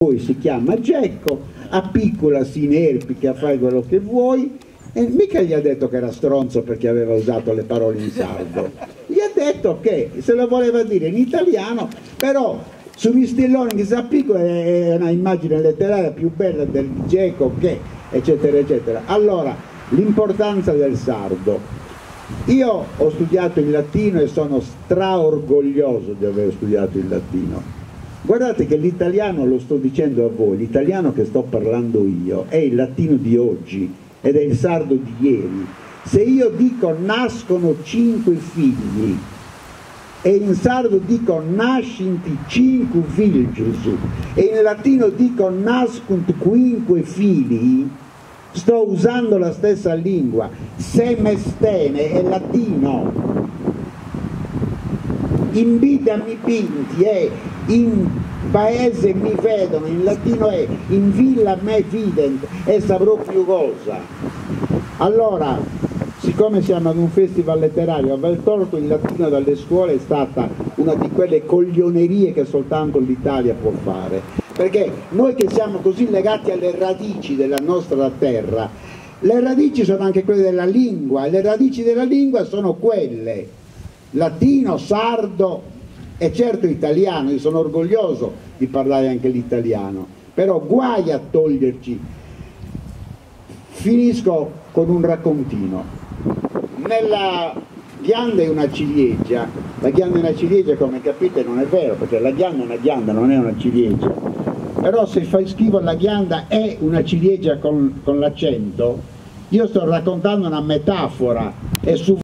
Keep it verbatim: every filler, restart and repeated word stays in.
Poi si chiama Gecko, a piccola si inerpica, fai quello che vuoi, e mica gli ha detto che era stronzo perché aveva usato le parole in sardo, gli ha detto che se lo voleva dire in italiano, però su Mistillone che si appiccola è una immagine letteraria più bella del Gecko che eccetera eccetera. Allora, l'importanza del sardo. Io ho studiato il latino e sono straorgoglioso di aver studiato il latino. Guardate che l'italiano, lo sto dicendo a voi, l'italiano che sto parlando io è il latino di oggi ed è il sardo di ieri. Se io dico nascono cinque figli e in sardo dico nascinti cinque figli e in latino dico nascunt quinque figli, sto usando la stessa lingua. Se mestene è latino. In vita mi pinti è, in paese mi vedono, in latino è, in villa me vident, e saprò più cosa. Allora, siccome siamo ad un festival letterario, aver tolto il latino dalle scuole è stata una di quelle coglionerie che soltanto l'Italia può fare, perché noi che siamo così legati alle radici della nostra terra, le radici sono anche quelle della lingua, e le radici della lingua sono quelle latino, sardo e certo italiano. Io sono orgoglioso di parlare anche l'italiano, però guai a toglierci. Finisco con un raccontino. Nella ghianda è una ciliegia, la ghianda è una ciliegia, come capite non è vero, perché la ghianda è una ghianda, non è una ciliegia, però se fai schifo alla ghianda è una ciliegia con, con l'accento, io sto raccontando una metafora, e su